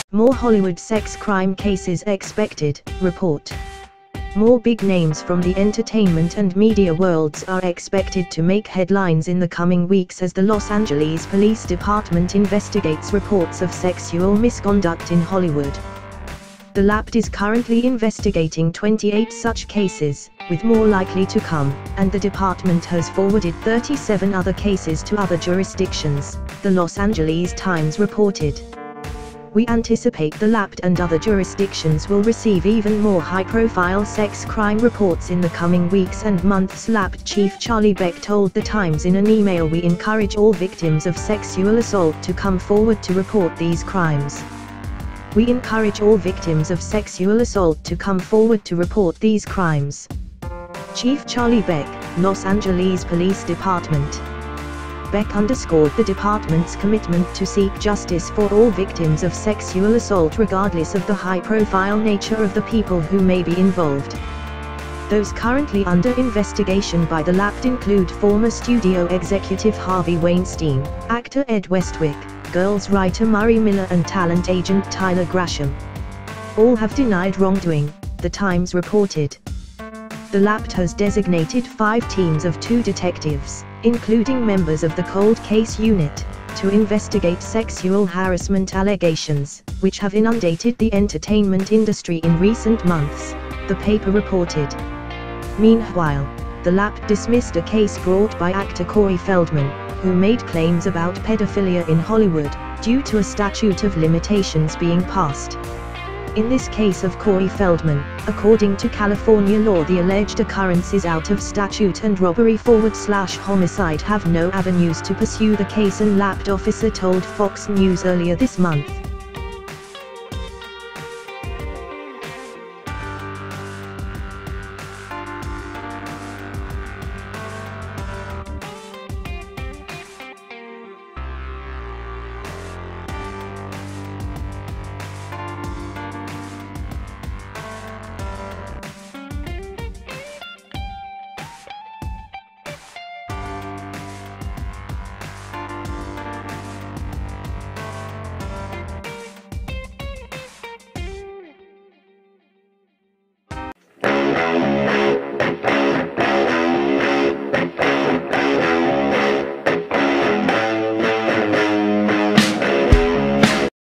More Hollywood sex crime cases expected, report. More big names from the entertainment and media worlds are expected to make headlines in the coming weeks as the Los Angeles Police Department investigates reports of sexual misconduct in Hollywood. The LAPD is currently investigating 28 such cases, with more likely to come, and the department has forwarded 37 other cases to other jurisdictions, the Los Angeles Times reported. We anticipate the LAPD and other jurisdictions will receive even more high-profile sex crime reports in the coming weeks and months. LAPD Chief Charlie Beck told The Times in an email, "We encourage all victims of sexual assault to come forward to report these crimes. We encourage all victims of sexual assault to come forward to report these crimes." Chief Charlie Beck, Los Angeles Police Department. Beck underscored the department's commitment to seek justice for all victims of sexual assault regardless of the high-profile nature of the people who may be involved. Those currently under investigation by the LAPD include former studio executive Harvey Weinstein, actor Ed Westwick, Girls writer Murray Miller and talent agent Tyler Grasham. All have denied wrongdoing, The Times reported. The LAPD has designated 5 teams of 2 detectives, including members of the Cold Case Unit, to investigate sexual harassment allegations, which have inundated the entertainment industry in recent months, the paper reported. Meanwhile, the LAPD dismissed a case brought by actor Corey Feldman, who made claims about pedophilia in Hollywood, due to a statute of limitations being passed. In this case of Corey Feldman, according to California law, the alleged occurrence is out of statute and robbery/homicide have no avenues to pursue the case, an LAPD officer told Fox News earlier this month.